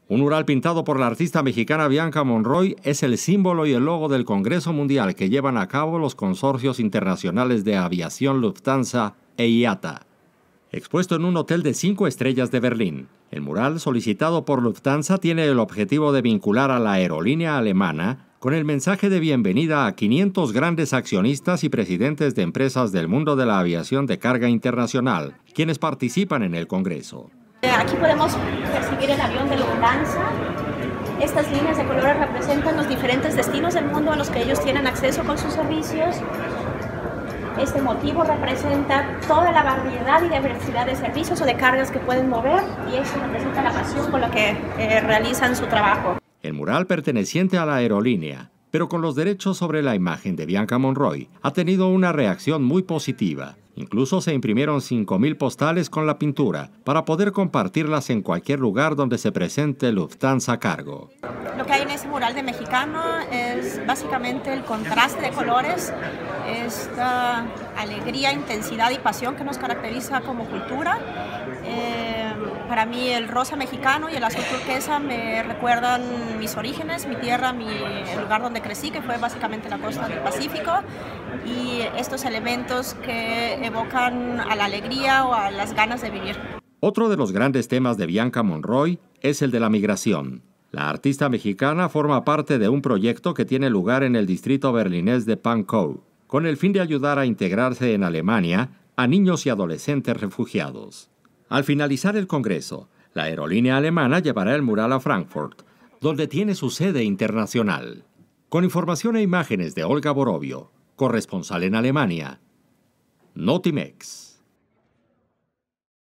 Un mural pintado por la artista mexicana Bianca Monroy es el símbolo y el logo del Congreso Mundial que llevan a cabo los consorcios internacionales de aviación Lufthansa e IATA. Expuesto en un hotel de 5 estrellas de Berlín, el mural solicitado por Lufthansa tiene el objetivo de vincular a la aerolínea alemana con el mensaje de bienvenida a 500 grandes accionistas y presidentes de empresas del mundo de la aviación de carga internacional, quienes participan en el Congreso. Aquí podemos percibir el avión de Lufthansa. Estas líneas de colores representan los diferentes destinos del mundo a los que ellos tienen acceso con sus servicios. Este motivo representa toda la variedad y diversidad de servicios o de cargas que pueden mover, y eso representa la pasión con la que realizan su trabajo. El mural perteneciente a la aerolínea, pero con los derechos sobre la imagen de Bianca Monroy, ha tenido una reacción muy positiva. Incluso se imprimieron 5,000 postales con la pintura para poder compartirlas en cualquier lugar donde se presente Lufthansa Cargo. Lo que hay en ese mural de mexicano es básicamente el contraste de colores, esta alegría, intensidad y pasión que nos caracteriza como cultura. Para mí el rosa mexicano y el azul turquesa me recuerdan mis orígenes, mi tierra, el lugar donde crecí, que fue básicamente la costa del Pacífico, y estos elementos que evocan a la alegría o a las ganas de vivir. Otro de los grandes temas de Bianca Monroy es el de la migración. La artista mexicana forma parte de un proyecto que tiene lugar en el distrito berlinés de Pankow, con el fin de ayudar a integrarse en Alemania a niños y adolescentes refugiados. Al finalizar el Congreso, la aerolínea alemana llevará el mural a Frankfurt, donde tiene su sede internacional. Con información e imágenes de Olga Borovio, corresponsal en Alemania, Notimex.